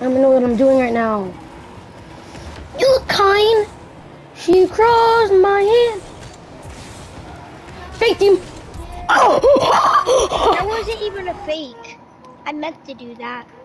don't know what I'm doing right now. You look kind. She crossed my hand. Faked him. Oh! That wasn't even a fake. I meant to do that.